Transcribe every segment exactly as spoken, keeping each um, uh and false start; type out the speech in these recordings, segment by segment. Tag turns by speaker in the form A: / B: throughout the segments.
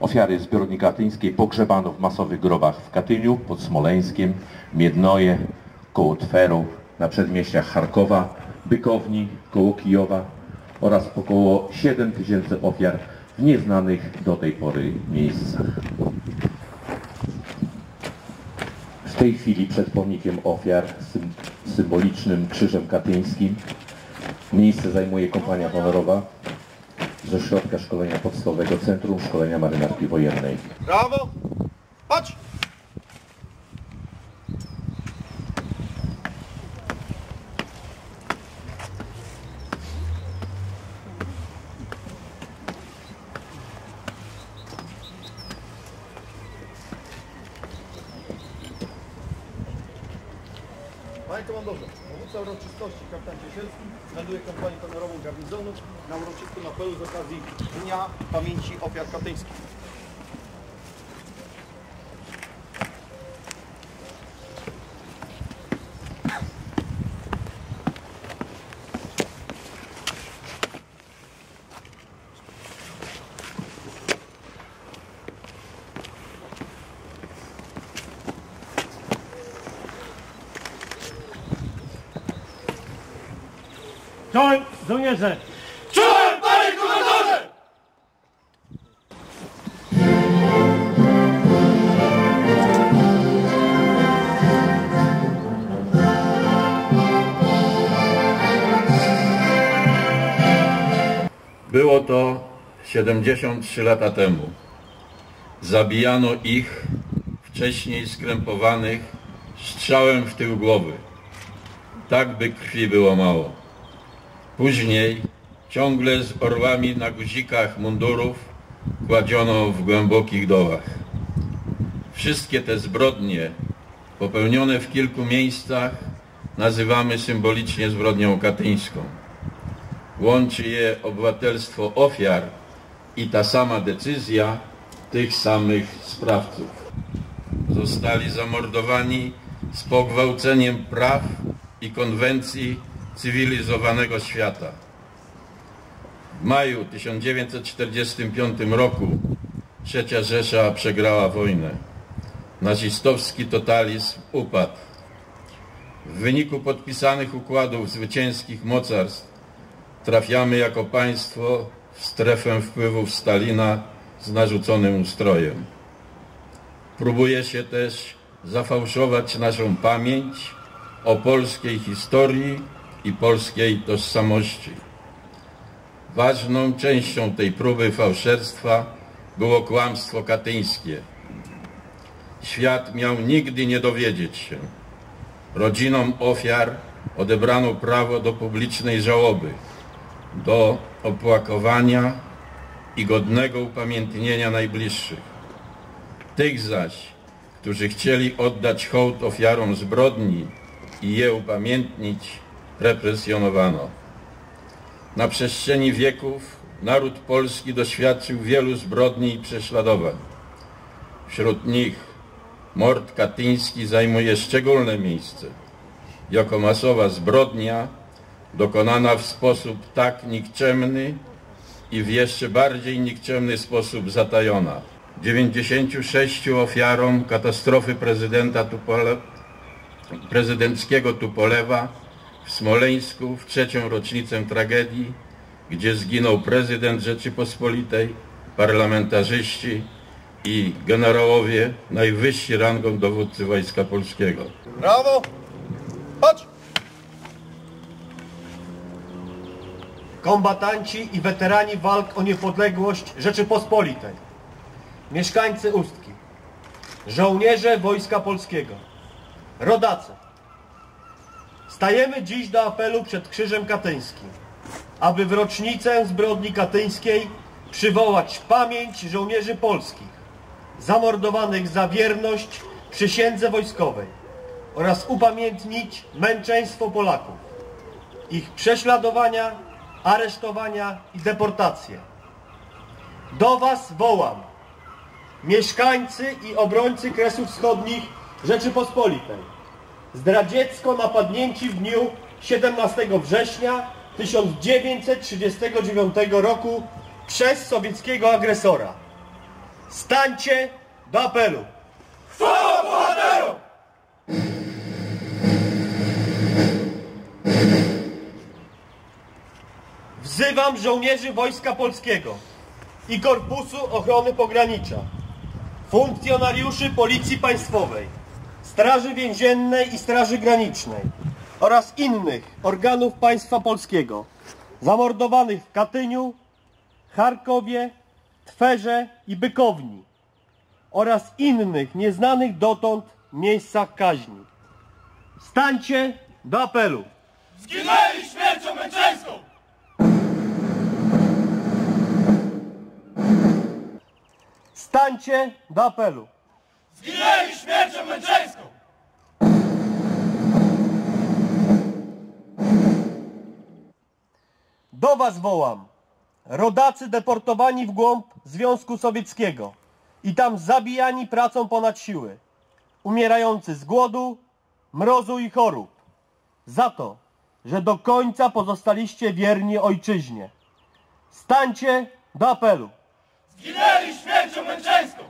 A: Ofiary zbrodni katyńskiej pogrzebano w masowych grobach w Katyniu, pod Smoleńskiem, Miednoje, koło Twerów, na przedmieściach Charkowa, Bykowni, koło Kijowa oraz około siedem tysięcy ofiar w nieznanych do tej pory miejscach. W tej chwili przed pomnikiem ofiar z symbolicznym krzyżem katyńskim miejsce zajmuje kompania honorowa ze Środka Szkolenia Podstawowego Centrum Szkolenia Marynarki Wojennej.
B: Brawo! Chodź! Panie komandorze, dowódca uroczystości kapitan Ciesielski znajduje kompanię honorową garnizonu na uroczystym apelu z okazji Dnia Pamięci Ofiar Katyńskich.
C: Czołem, żołnierze!
B: Czołem, panie komandorze!
D: Było to siedemdziesiąt trzy lata temu. Zabijano ich, wcześniej skrępowanych, strzałem w tył głowy. Tak by krwi było mało. Później ciągle z orłami na guzikach mundurów kładziono w głębokich dołach. Wszystkie te zbrodnie, popełnione w kilku miejscach, nazywamy symbolicznie zbrodnią katyńską. Łączy je obywatelstwo ofiar i ta sama decyzja tych samych sprawców. Zostali zamordowani z pogwałceniem praw i konwencji cywilizowanego świata. W maju tysiąc dziewięćset czterdziestym piątym roku Trzecia Rzesza przegrała wojnę. Nazistowski totalizm upadł. W wyniku podpisanych układów zwycięskich mocarstw trafiamy jako państwo w strefę wpływów Stalina z narzuconym ustrojem. Próbuje się też zafałszować naszą pamięć o polskiej historii i polskiej tożsamości. Ważną częścią tej próby fałszerstwa było kłamstwo katyńskie. Świat miał nigdy nie dowiedzieć się. Rodzinom ofiar odebrano prawo do publicznej żałoby, do opłakowania i godnego upamiętnienia najbliższych. Tych zaś, którzy chcieli oddać hołd ofiarom zbrodni i je upamiętnić, represjonowano. Na przestrzeni wieków naród polski doświadczył wielu zbrodni i prześladowań. Wśród nich mord katyński zajmuje szczególne miejsce, jako masowa zbrodnia dokonana w sposób tak nikczemny i w jeszcze bardziej nikczemny sposób zatajona. dziewięćdziesięciu sześciu ofiarom katastrofy prezydenta Tupole, prezydenckiego Tupolewa w Smoleńsku w trzecią rocznicę tragedii, gdzie zginął prezydent Rzeczypospolitej, parlamentarzyści i generałowie najwyżsi rangą dowódcy Wojska Polskiego.
B: Brawo! Chodź!
C: Kombatanci i weterani walk o niepodległość Rzeczypospolitej, mieszkańcy Ustki, żołnierze Wojska Polskiego, rodacy. Stajemy dziś do apelu przed Krzyżem Katyńskim, aby w rocznicę zbrodni katyńskiej przywołać pamięć żołnierzy polskich, zamordowanych za wierność przysiędze wojskowej oraz upamiętnić męczeństwo Polaków, ich prześladowania, aresztowania i deportacje. Do Was wołam, mieszkańcy i obrońcy Kresów Wschodnich Rzeczypospolitej, zdradziecko napadnięci w dniu siedemnastego września tysiąc dziewięćset trzydziestego dziewiątego roku przez sowieckiego agresora. Stańcie do apelu!
B: Chwała bohaterom!
C: Wzywam żołnierzy Wojska Polskiego i Korpusu Ochrony Pogranicza, funkcjonariuszy Policji Państwowej, Straży Więziennej i Straży Granicznej oraz innych organów państwa polskiego zamordowanych w Katyniu, Charkowie, Twerze i Bykowni oraz innych nieznanych dotąd miejscach kaźni. Stańcie do apelu!
B: Zginęli śmiercią męczeńską!
C: Stańcie do apelu!
B: Zginęli śmiercią męczeńską!
C: Do was wołam, rodacy deportowani w głąb Związku Sowieckiego i tam zabijani pracą ponad siły, umierający z głodu, mrozu i chorób, za to, że do końca pozostaliście wierni ojczyźnie. Stańcie do apelu!
B: Zginęli śmiercią męczeńską!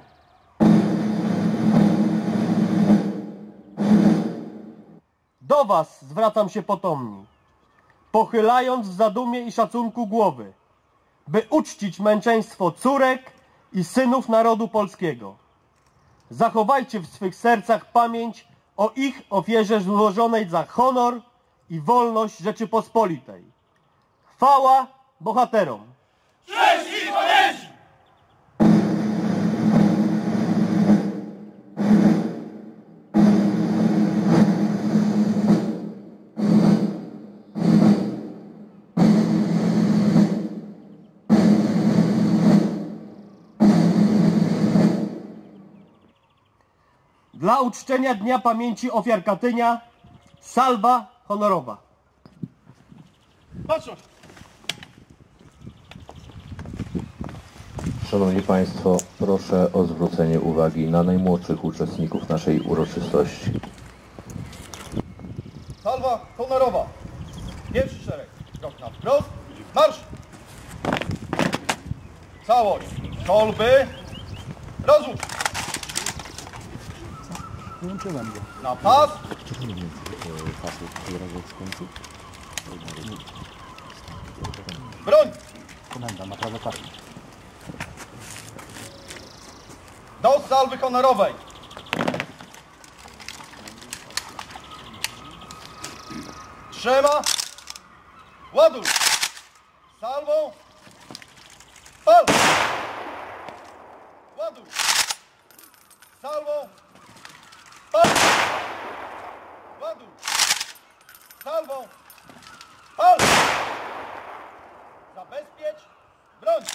C: Do was zwracam się potomni, pochylając w zadumie i szacunku głowy, by uczcić męczeństwo córek i synów narodu polskiego. Zachowajcie w swych sercach pamięć o ich ofierze złożonej za honor i wolność Rzeczypospolitej. Chwała bohaterom!
B: Cześć i pamięci!
C: Dla uczczenia Dnia Pamięci Ofiar Katynia salwa honorowa.
B: Patrzą!
A: Szanowni Państwo, proszę o zwrócenie uwagi na najmłodszych uczestników naszej uroczystości.
B: Salwa honorowa. Pierwszy szereg. Krok na wprost. Marsz! Całość. Kolby. Rozłóż. Na pas. Broń.
E: Komenda na prawo karty.
B: Do salwy honorowej. Trzyma. Ładuj. Salwą. Pal. Ładuj. Salwą. Pal. Ładuj. Salwą. Pal. Zabezpiecz. Broń.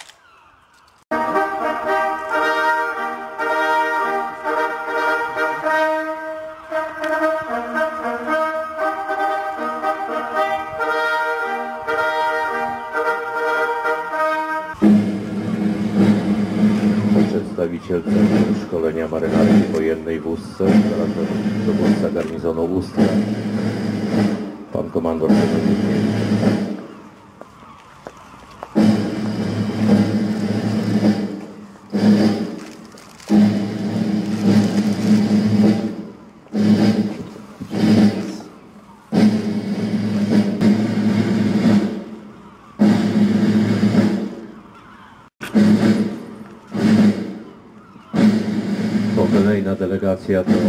A: Przedstawiciel Centrum Szkolenia Marynarki Wojennej w Ustce, zarazem dowódca garnizonu Ustka, pan komandor Przewodniczący. Kolejna delegacja to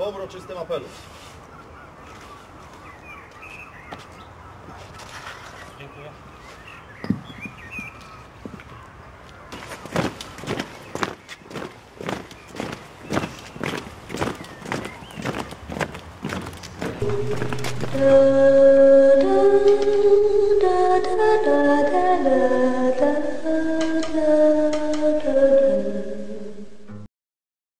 B: na uroczystym apelu.
C: Dziękuję.
F: Thank you.